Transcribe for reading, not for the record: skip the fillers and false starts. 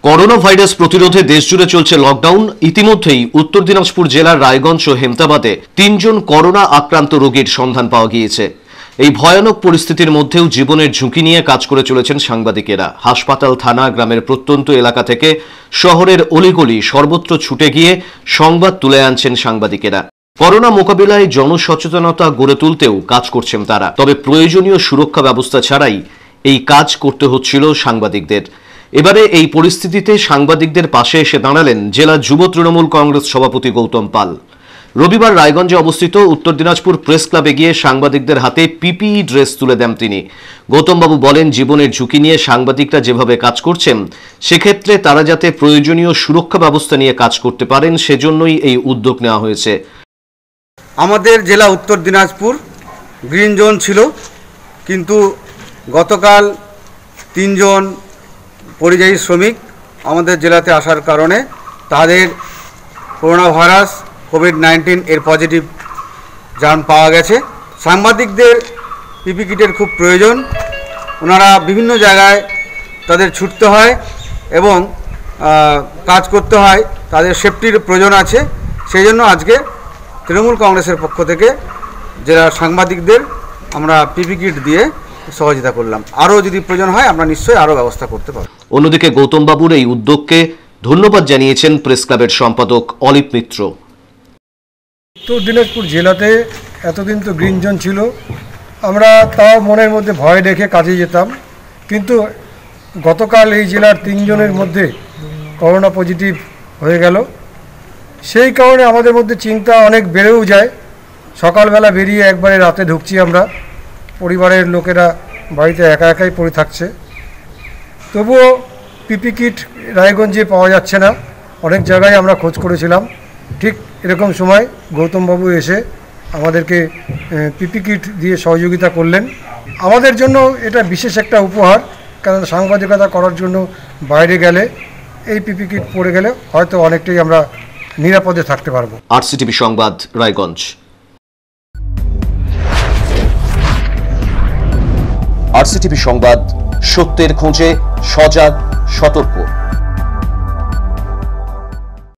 Corona virus প্রতিরোধে দেশজুড়ে চলছে লকডাউন। ইতিমধ্যেই উত্তর দিনাজপুর জেলার রায়গঞ্জ ও হেমতাবাদে 3 জন করোনা আক্রান্ত রোগীর সন্ধান পাওয়া গিয়েছে। এই ভয়ানক পরিস্থিতির মধ্যেও জীবনের ঝুঁকি নিয়ে কাজ করে চলেছেন সাংবাদিকেরা। হাসপাতাল, থানা, গ্রামের প্রত্যন্ত এলাকা থেকে শহরের অলিগলি সর্বত্র ছুটে গিয়ে সংবাদ তুলে আনছেন সাংবাদিকেরা। করোনা মোকাবিলায় জনসচেতনতা গড়ে তুলতেও কাজ করছেন তারা। তবে প্রয়োজনীয় সুরক্ষা ব্যবস্থা ছাড়াই এই কাজ করতে হচ্ছিল সাংবাদিকদের। এবারে এই পরিস্থিতিতে সাংবাদিকদের পাশে এসে দাঁড়ালেন জেলা যুব তৃণমূল কংগ্রেস সভাপতি গৌতম পাল। রবিবার রায়গঞ্জে অবস্থিত উত্তর দিনাজপুর প্রেস ক্লাবে গিয়ে সাংবাদিকদের হাতে পিপিই ড্রেস তুলে দেন তিনি। গৌতমবাবু বলেন, জীবনের ঝুঁকি নিয়ে সাংবাদিকরা যেভাবে কাজ করছেন সেক্ষেত্রে তারা যাতে প্রয়োজনীয় সুরক্ষা ব্যবস্থা নিয়ে কাজ করতে পারেন সেজন্যই এই উদ্যোগ নেওয়া হয়েছে। আমাদের জেলা উত্তর দিনাজপুর গ্রিন জোন ছিল, কিন্তু গতকাল 3 জন পরিযায়ী শ্রমিক আমাদের জেলাতে আসার কারণে তাদের করোনা ভাইরাস কোভিড-19 এর পজিটিভ জার্ম পাওয়া গেছে। সাংবাদিকদের পিপি কিটের খুব প্রয়োজন। ওনারা বিভিন্ন জায়গায় তাদের ছুটতে হয় এবং কাজ করতে হয়, তাদের সেফটির প্রয়োজন আছে। সেই জন্য আজকে তৃণমূল কংগ্রেসের পক্ষ থেকে জেলার সাংবাদিকদের আমরা পিপি কিট দিয়ে সহযোগিতা করলাম। আরও যদি প্রয়োজন হয় আমরা নিশ্চয়ই আরও ব্যবস্থা করতে পারব। অন্যদিকে গৌতমবাবুর এই উদ্যোগকে ধন্যবাদ জানিয়েছেন প্রেস ক্লাবের সম্পাদক অলিপ মিত্র। উত্তর দিনাজপুর জেলাতে এতদিন তো গ্রিন জোন ছিল, আমরা তাও মনের মধ্যে ভয় দেখে কাজে যেতাম, কিন্তু গতকাল এই জেলার 3 জনের মধ্যে করোনা পজিটিভ হয়ে গেল। সেই কারণে আমাদের মধ্যে চিন্তা অনেক বেড়েও যায়। সকালবেলা বেরিয়ে একবারে রাতে ঢুকছি আমরা, পরিবারের লোকেরা বাড়িতে একা একাই পড়ে থাকছে। তবুও পিপি কিট রায়গঞ্জে পাওয়া যাচ্ছে না, অনেক জায়গায় আমরা খোঁজ করেছিলাম। ঠিক এরকম সময় গৌতমবাবু এসে আমাদেরকে পিপি কিট দিয়ে সহযোগিতা করলেন। আমাদের জন্য এটা বিশেষ একটা উপহার, কারণ সাংবাদিকতা করার জন্য বাইরে গেলে এই পিপি কিট পরে গেলে হয়তো অনেকটাই আমরা নিরাপদে থাকতে পারবো। আরসিটিভি সংবাদ, রায়গঞ্জ। আরসিটিভি সংবাদ, সত্যের খোঁজে, সজাগ, সতর্ক।